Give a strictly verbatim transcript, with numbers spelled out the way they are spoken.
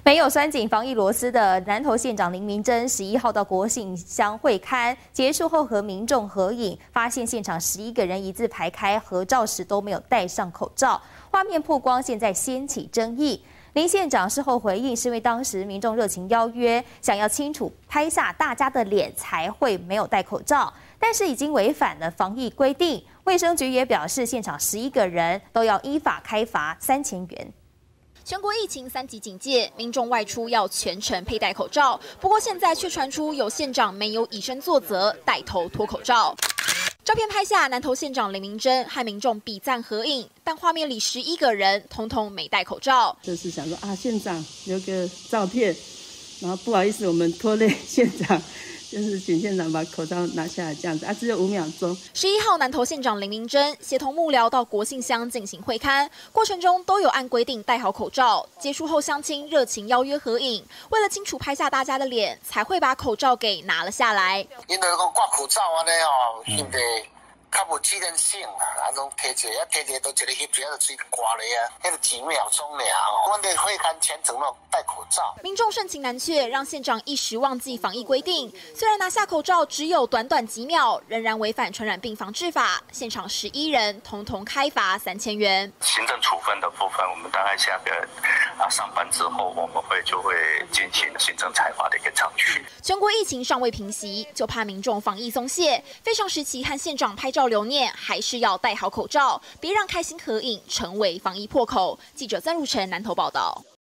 没有拴紧防疫螺丝的南投县长林明珍，十一号到国信乡会勘结束后和民众合影，发现现场十一个人一字排开合照时都没有戴上口罩，画面曝光，现在掀起争议。林县长事后回应，是因为当时民众热情邀约，想要清楚拍下大家的脸才会没有戴口罩，但是已经违反了防疫规定。卫生局也表示，现场十一个人都要依法开罚三千元。 全国疫情三级警戒，民众外出要全程佩戴口罩。不过现在却传出有县长没有以身作则，带头脱口罩。照片拍下南投县长林明珍和民众比赞合影，但画面里十一个人通通没戴口罩。 就是想说啊，县长留个照片，然后不好意思，我们拖累县长。 就是请县长把口罩拿下来，这样子啊，只有五秒钟。 十一号，南投县长林明珍协同幕僚到国信乡进行会勘，过程中都有按规定戴好口罩。结束后，乡亲热情邀约合影，为了清楚拍下大家的脸，才会把口罩给拿了下来。 因为讲挂口罩安尼哦，现在较无机能性啦，啊，拢摕一个，摕一个都一个翕一个水挂咧啊，迄个几秒钟尔哦。阮哋会勘全程都戴口罩。 民众盛情难却，让县长一时忘记防疫规定。虽然拿下口罩只有短短几秒，仍然违反传染病防治法。现场十一人，统统开罚三千元。 行政处分的部分，我们大概下个啊上班之后，我们会就会进行行政裁罚的一个程序。 全国疫情尚未平息，就怕民众防疫松懈，非常时期和县长拍照留念，还是要戴好口罩，别让开心合影成为防疫破口。记者曾如成南投报道。